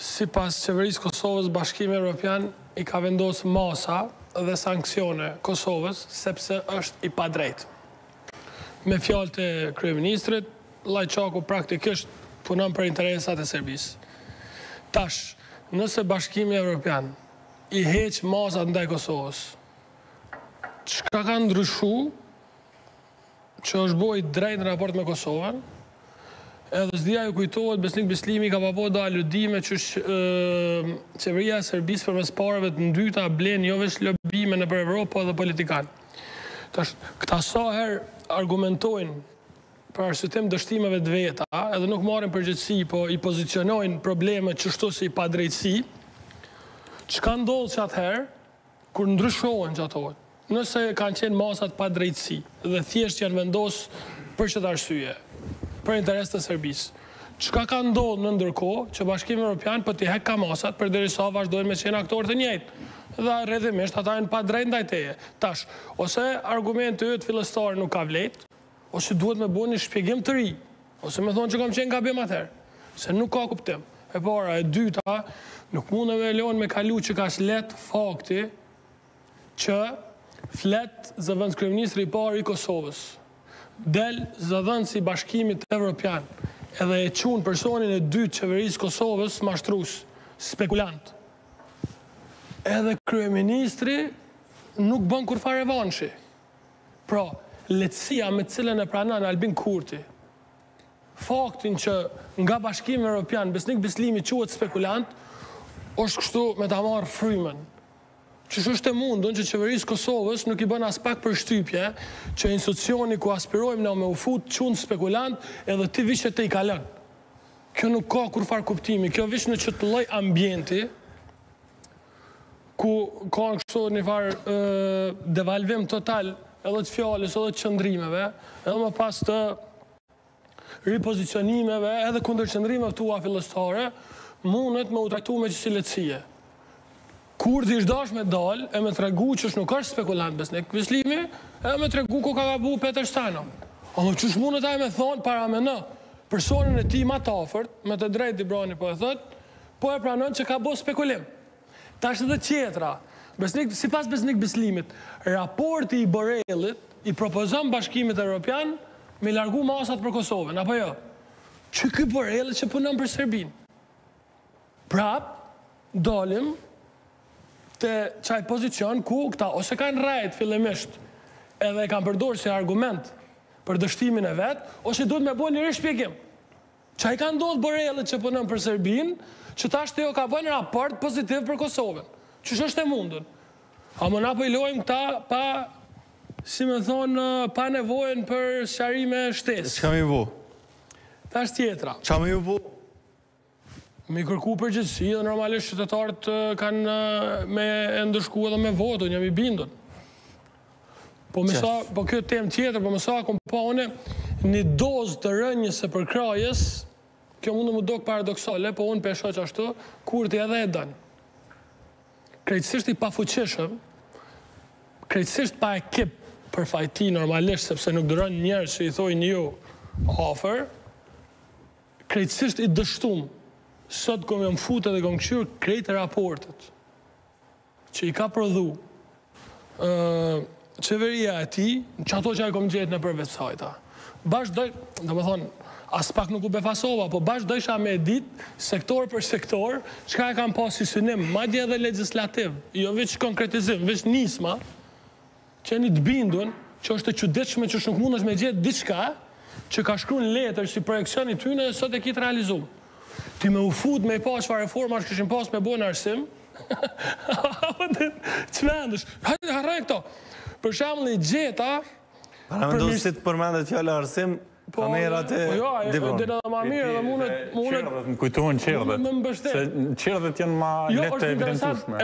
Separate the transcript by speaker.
Speaker 1: Si pas qeverisë Kosovës, Bashkimi Evropian i ka vendosur masa dhe sanksione Kosovës, sepse është i padrejtë. Me fjalët e kryeministrit, Llajçaku praktikisht punon për interesat e Serbisë. Tash, nëse Bashkimi Evropian i heq masat ndaj Kosovës, çka ka ndryshuar që është bërë i drejtë në raport me Kosovën? Edhe s'dia ju kujtohet, Besnik Bislimi ka papo da aludime që qeveria e Serbisë përmes parave të ndyta blen jo vetëm lobime në për Evropë, po edhe politikan. Tash, këta sa herë argumentojnë për arsyetim dështimeve të veta, edhe nuk marrin përgjegjësi, po i pozicionojnë problemet çështo si padrejtësi, çka ndodh që atëherë, kur ndryshohen që ato, nëse kanë qenë masat padrejtësi dhe thjesht janë vendosur për çdo arsye, për interes të Serbisë. Çka ka ndodhur në ndërkohë që Bashkimi Evropian po t'i hek kamasat përderisa vazhdojnë me qenë aktorë të njëjtë. Dhe rrjedhimisht ata janë pa drejt ndaj teje. Tash, ose argumenti yt fillestar nuk ka vlet, ose duhet me bëni shpjegim të ri, ose me thonë që kam qenë gabim atëherë, se nuk ka kuptim. E para, e dyta, nuk mund me lënë me kalu që ka shlet fakti që flet zëvendës kryeministri i parë i Kosovës. Del zëdhënësi i Bashkimit Evropian edhe e qunë personin e dytë qeverisë Kosovës mashtrues, spekulant. Edhe kryeministri nuk bën kur fare revanshi. Pra, lehtësia me cilën e pranon Albin Kurti, faktin që nga Bashkimi Evropian Besnik Bislimi quhet spekulant, është kështu me ta marrë frymen. Që është e mundën që qeverisë Kosovës nuk i bën as pak përshtypje që institucioni ku aspirojmë na me u fut qunë spekulant edhe ti vishe te i kalën. Kjo nuk ka kur farë kuptimi, kjo vish në qëtë lloj ambienti ku ka në kështu një farë devalvim total edhe të fjallës edhe të qëndrimeve edhe më pas të ripozicionimeve edhe kundër qëndrimeve tua fillestare mundet me u trajtu me qësi lehtësie. Kur t'i shdash me dal, e me tregu që nuk është spekulant Besnik Bislimi, e me tregu ku ka gabu Peter Stano. A më qësh mund e taj me thonë para me në, personin e ti ma tafërt, me të drejt i brani po e thot, po e pranon që ka bo spekulim. Ta është edhe tjetra, si pas Besnik Bislimit, raporti i Borellit i propozon Bashkimit Evropian me largu masat për Kosovën, apo jo? Që ky Borellit që punon për Serbin. Prap, dalim të qaj pozicion ku këta ose kanë rajt fillimisht edhe kanë përdorë si argument për dështimin e vetë, ose duhet me bojnë një rishpjegim. Qaj kanë ndodhë Borellit që punën për Serbin, që ta shte jo ka bëjnë raport pozitiv për Kosovën. Që është e mundën. A më na po i lojmë këta pa, si me thonë, pa nevojën për sharime shtesë.
Speaker 2: Qa mi bu?
Speaker 1: Ta është tjetra.
Speaker 2: Qa mi bu?
Speaker 1: Me kërku përgjithësi dhe normalisht qytetarët kanë me ndërshku edhe me votën, jam i bindën. Po kjo temë tjetër, po mësa kom pa une një dozë të rënjës e përkrajës, kjo mundu më dokë paradoksale, po unë pesho që ashtu, kur t'i edhe e dënë. Krejtësisht i pafuqishëm, krejtësisht pa ekip për fajti normalisht, sepse nuk dërën njerë që i thojnë ju offer, krejtësisht i dështumë. Sot kom jam futë dhe kom këshyrë krejtë raportet që i ka prodhu qeveria e ti, që ato që a i kom gjetë në për website-a. Bashkë doj, dhe më thonë, as pak nuk u befasova, po bashkë dojsha me edit, sektor për sektor, qka e kam pas si synim, madje edhe legislativ, jo veç konkretizim, veç nisma, që e një të bindun, që është të qudetshme që nuk mund është me gjetë diçka, që ka shkru në letër si projekcioni tyne dhe sot e kitë realizumë. Ti me u fut me i pa qëfa reforma që këshim pas me bo në arsim, që me ndësh, hajtë harrej këto. Për shemë një gjeta...
Speaker 2: Para me do si të përmendet fjallë arsim, kamerat e Dibron.
Speaker 1: Dhe ma mirë dhe mundet...
Speaker 3: Më kujtohen qërëdhet, se qërëdhet janë ma letë e evidentushme.